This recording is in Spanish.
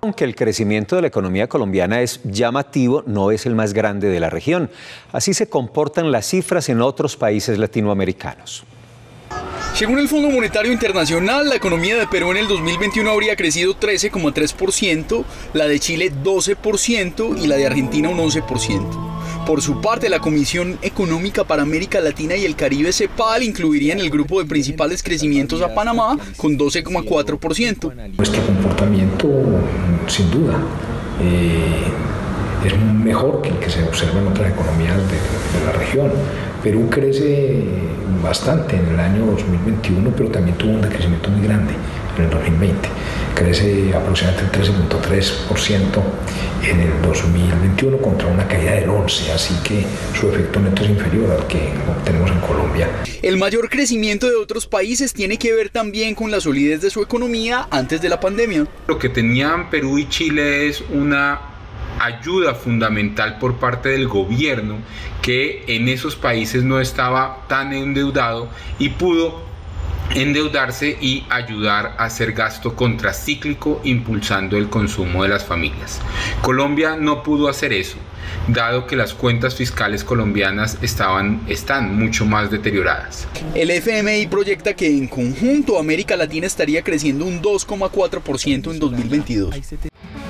Aunque el crecimiento de la economía colombiana es llamativo, no es el más grande de la región. Así se comportan las cifras en otros países latinoamericanos. Según el Fondo Monetario Internacional, la economía de Perú en el 2021 habría crecido 13,3%, la de Chile 12% y la de Argentina un 11%. Por su parte, la Comisión Económica para América Latina y el Caribe, CEPAL, incluiría en el grupo de principales crecimientos a Panamá con 12,4%. Nuestro comportamiento, sin duda, es mejor que el que se observa en otras economías de la región. Perú crece bastante en el año 2021, pero también tuvo un decrecimiento muy grande en el 2020. Crece aproximadamente el 13,3% en el 2021 contra una caída del 11%, así que su efecto neto es inferior al que obtenemos en Colombia. El mayor crecimiento de otros países tiene que ver también con la solidez de su economía antes de la pandemia. Lo que tenían Perú y Chile es una ayuda fundamental por parte del gobierno, que en esos países no estaba tan endeudado y pudo endeudarse y ayudar a hacer gasto contracíclico, impulsando el consumo de las familias. Colombia no pudo hacer eso, dado que las cuentas fiscales colombianas están mucho más deterioradas. El FMI proyecta que en conjunto América Latina estaría creciendo un 2,4% en 2022.